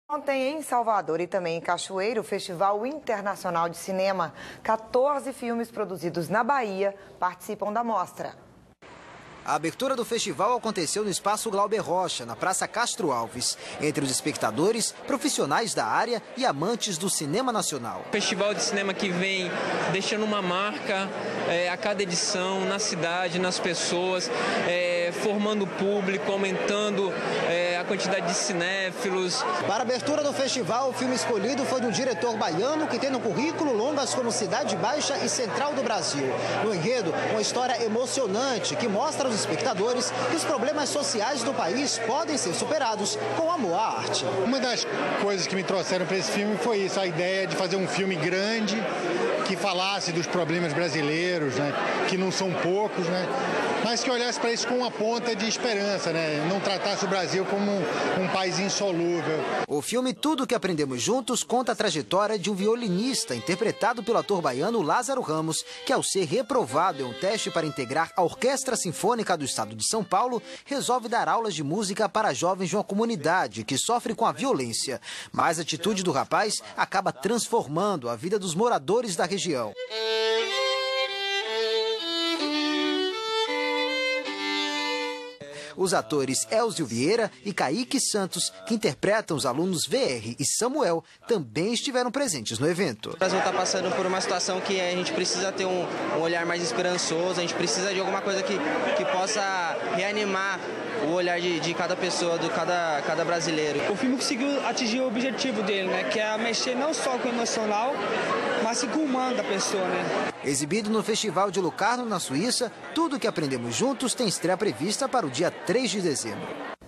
Ontem, em Salvador e também em Cachoeiro, o Festival Internacional de Cinema. 14 filmes produzidos na Bahia participam da mostra. A abertura do festival aconteceu no Espaço Glauber Rocha, na Praça Castro Alves. Entre os espectadores, profissionais da área e amantes do cinema nacional. Festival de cinema que vem deixando uma marca a cada edição, na cidade, nas pessoas, formando o público, aumentando a quantidade de cinéfilos. Para a abertura do festival, o filme escolhido foi de um diretor baiano que tem no currículo longas como Cidade Baixa e Central do Brasil. No enredo, uma história emocionante que mostra aos espectadores que os problemas sociais do país podem ser superados com amor à arte. Uma das coisas que me trouxeram para esse filme foi isso, a ideia de fazer um filme grande que falasse dos problemas brasileiros, né, que não são poucos, né, mas que olhasse para isso com uma ponta de esperança, né, não tratasse o Brasil como um país insolúvel. O filme Tudo que Aprendemos Juntos conta a trajetória de um violinista interpretado pelo ator baiano Lázaro Ramos, que ao ser reprovado em um teste para integrar a Orquestra Sinfônica do Estado de São Paulo, resolve dar aulas de música para jovens de uma comunidade que sofre com a violência. Mas a atitude do rapaz acaba transformando a vida dos moradores da região. Os atores Elzio Vieira e Kaique Santos, que interpretam os alunos VR e Samuel, também estiveram presentes no evento. O Brasil está passando por uma situação que a gente precisa ter um olhar mais esperançoso, a gente precisa de alguma coisa que possa reanimar o olhar de cada pessoa, de cada brasileiro. O filme conseguiu atingir o objetivo dele, né, que é mexer não só com o emocional, mas com o humano da pessoa, né? Exibido no Festival de Locarno, na Suíça, Tudo que Aprendemos Juntos tem estreia prevista para o dia 3 de dezembro.